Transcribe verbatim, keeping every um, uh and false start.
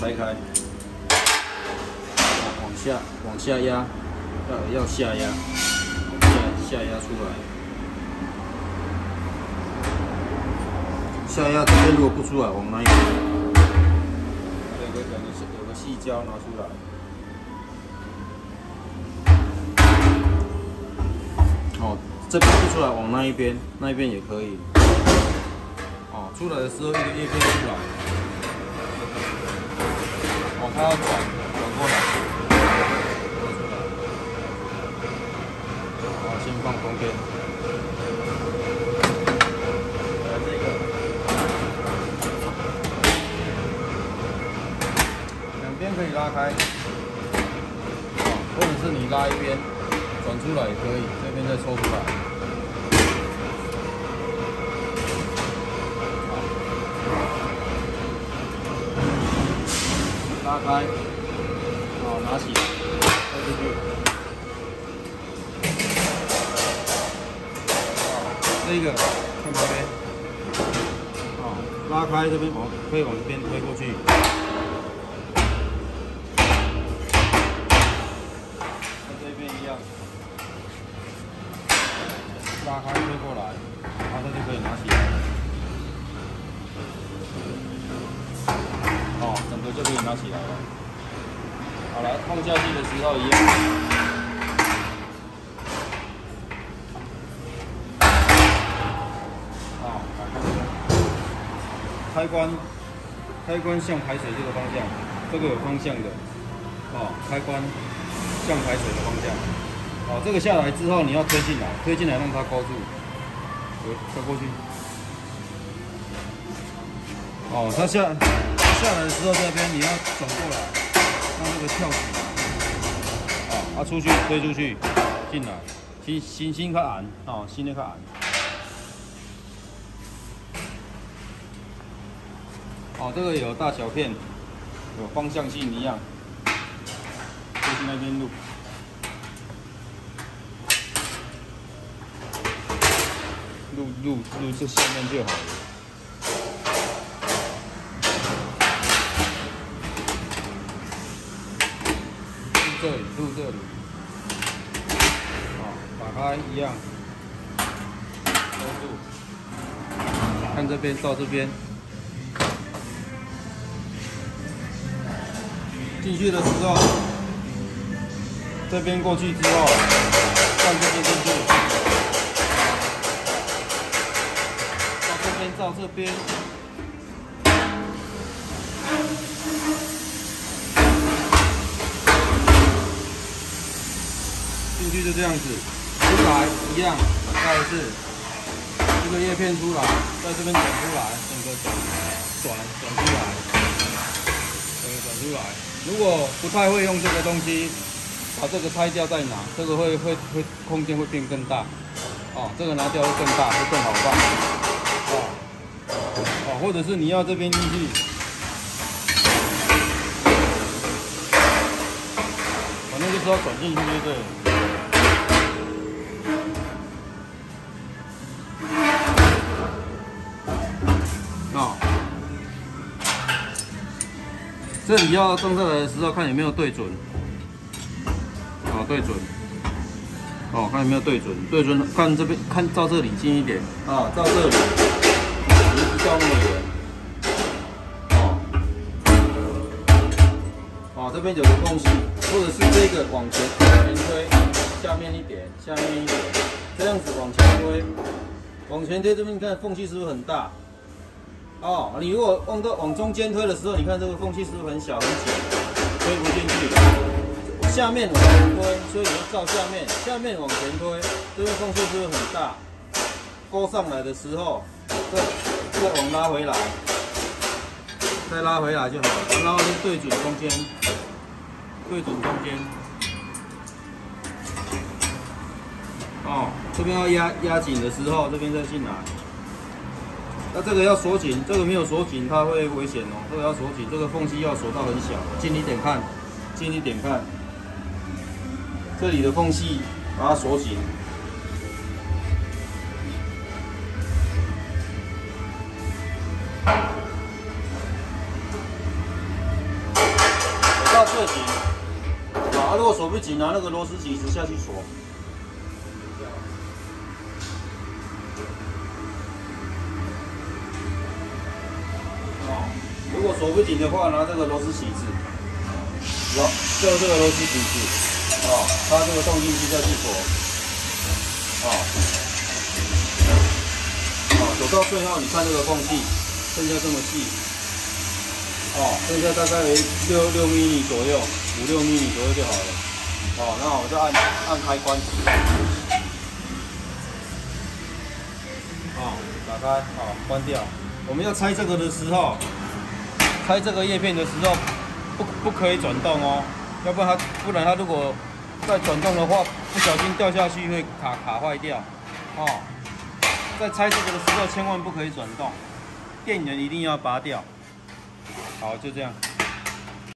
拆开，往下往下压，要要下压，下下压出来。下压这边如果不出来，往那一边，有个有个有个细胶拿出来。哦，这边不出来，往那一边，那一边也可以。哦，出来的时候一个叶片出来。哦，它要转转过来，出来。好，先放中间。来这个，两边可以拉开。哦，或者是你拉一边，转出来也可以，这边再抽出来。 拉开，好，拿起，推出去。好，这个看旁边，好，拉开这边往可以往这边推过去。跟这边一样，拉开推过来，然后它就可以拿起来。 哦，整个就可以拿起来了。好了，放下去的时候一样。哦，开关，开关向排水这个方向，这个有方向的。哦，开关向排水的方向。哦，这个下来之后你要推进来，推进来让它勾住，推过去。哦，它下。 下来的时候，这边你要转过来，让这个跳起来，啊，啊出去推出去，进来，心心心较硬，哦，心的较硬。哦，这个有大小片，有方向性一样，就是那边录，录录录这下面就好了。 这里录这里，好，打开一样，收住，看这边到这边，进去的时候，这边过去之后，放这边进去，到这边到这边。 进去就这样子，出来一样，再一次，这个叶片出来，在这边转出来，整个转转转出来，整个转出来。如果不太会用这个东西，把这个拆掉再拿，这个会会会空间会变更大，哦，这个拿掉会更大，会更好放，哦哦，或者是你要这边进去，反正就是要转进去就对了。 哦，这里要动上来的时候，看有没有对准。哦，对准。哦，看有没有对准，对准，看这边，看照这里近一点。啊，照这里，不照那么远。哦，哦，这边有个缝隙，或者是这个往前往前推，下面一点，下面一点，这样子往前推，往前推，这边你看缝隙是不是很大？ 哦，你如果往到往中间推的时候，你看这个缝隙是不是很小很紧，推不进去。下面往前推，所以你要照下面，下面往前推，这边缝隙是不是很大？勾上来的时候，再再往拉回来，再拉回来就好了。然后就对准中间，对准中间。哦，这边要压压紧的时候，这边再进来。 那这个要锁紧，这个没有锁紧，它会危险哦。这个要锁紧，这个缝隙要锁到很小，近一点看，近一点看，这里的缝隙把它锁紧。 果锁不紧，拿那个螺丝起子下去锁。哦，如果锁不紧的话，拿这个螺丝起子，有，就这个螺丝起子，哦，它这个动进去下去锁，哦，哦，锁到最后，你看这个缝隙，剩下这么细。 哦，剩下大概六六毫米左右，五六毫米左右就好了。哦，那我就按按开关启动。哦，打开，好，关掉。我们要拆这个的时候，拆这个叶片的时候，不不可以转动哦，要不然它不然它如果再转动的话，不小心掉下去会卡卡坏掉。哦，在拆这个的时候千万不可以转动，电源一定要拔掉。 好，就这样。